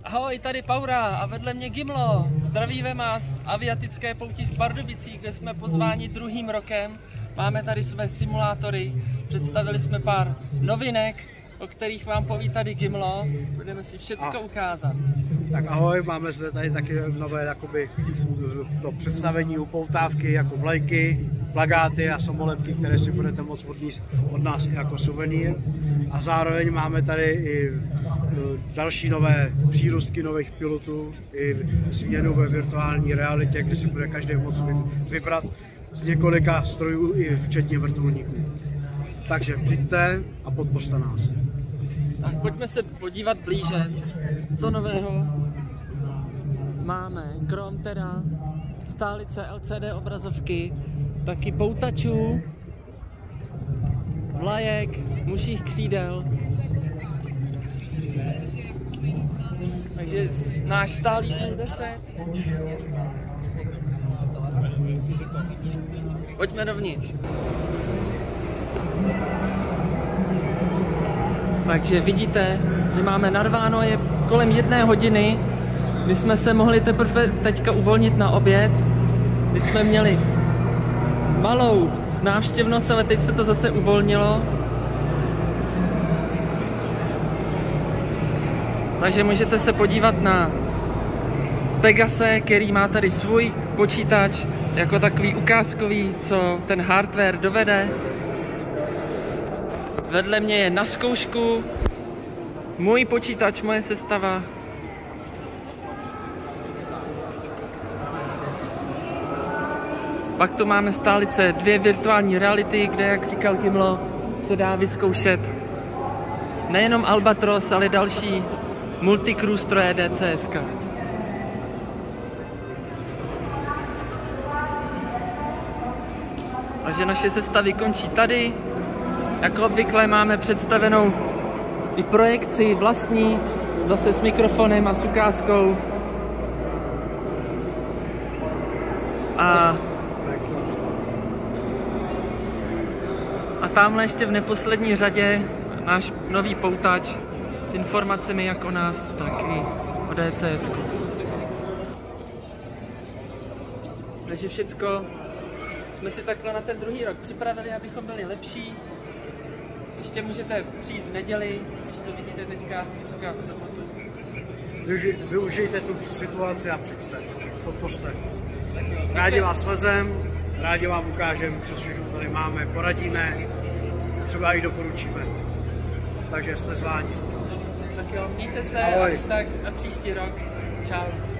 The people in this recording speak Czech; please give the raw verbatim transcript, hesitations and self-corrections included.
Ahoj, tady Paura a vedle mě Gimlo. Zdravíme vás z aviatické pouti v Pardubicích, kde jsme pozváni druhým rokem. Máme tady své simulátory, představili jsme pár novinek, o kterých vám poví tady Gimlo. Budeme si všecko ukázat. Tak ahoj, máme zde tady taky nové jakoby, to představení upoutávky jako vlajky, plakáty a samolepky, které si budete moct odníst od nás jako suvenýr. A zároveň máme tady i další nové přírůstky nových pilotů, i změnu ve virtuální realitě, kde si bude každý moct vybrat z několika strojů, i včetně vrtulníků. Takže přijďte a podpořte nás. Tak pojďme se podívat blíže, co nového máme. Krom teda stálice L C D obrazovky, taky poutačů, vlajek, muších křídel. Takže náš stálý deset. Pojďme dovnitř. Takže vidíte, že máme narváno, je kolem jedné hodiny. My jsme se mohli teprve teďka uvolnit na oběd, kdy jsme měli malou návštěvnost, ale teď se to zase uvolnilo. Takže můžete se podívat na Pegase, který má tady svůj počítač, jako takový ukázkový, co ten hardware dovede. Vedle mě je na zkoušku můj počítač, moje sestava. Pak tu máme stálice dvě virtuální reality, kde, jak říkal Gimlo, se dá vyzkoušet nejenom Albatros, ale další multicrew stroje D C S ka. Takže naše sestavy končí tady. Jako obvykle máme představenou i projekci vlastní, zase s mikrofonem a s ukázkou. A, a tamhle ještě v neposlední řadě náš nový poutač s informacemi jak o nás, tak i o D C S ku. Takže všecko jsme si takhle na ten druhý rok připravili, abychom byli lepší. Ještě můžete přijít v neděli, když to vidíte teďka, dneska v sobotu. Využi, využijte tu situaci a přijďte, podpořte. Rádi vás slezem, rádi vám ukážeme, co všechno tady máme, poradíme, třeba i doporučíme. Takže jste zváni. Tak jo, mějte se, Ahoj. až tak na příští rok. Čau.